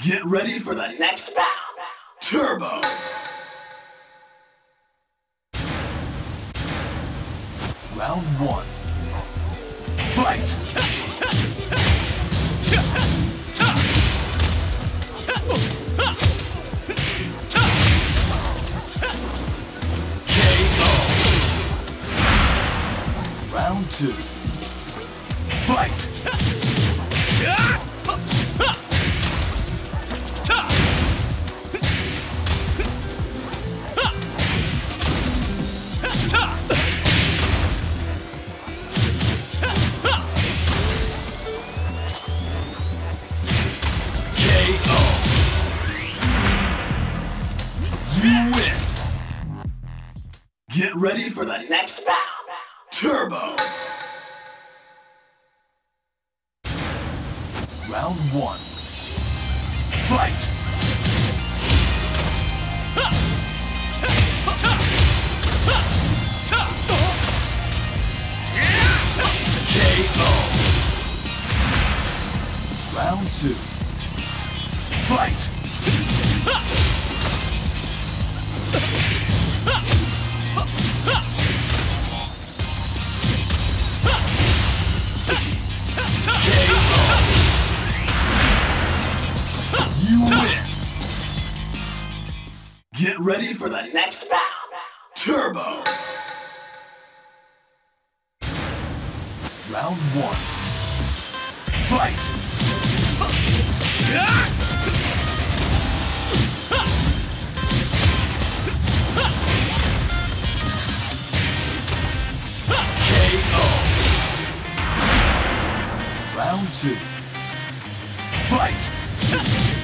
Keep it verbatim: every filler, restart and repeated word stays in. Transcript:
Get ready for the next battle. Turbo. Round one. Fight. K O. Round two. Fight. You win! Get ready for the next battle! Turbo! Round one. Fight! K O. Round two. Fight! You win! Get ready for the next battle! Turbo! Round one. Fight! K O. Round two. Fight!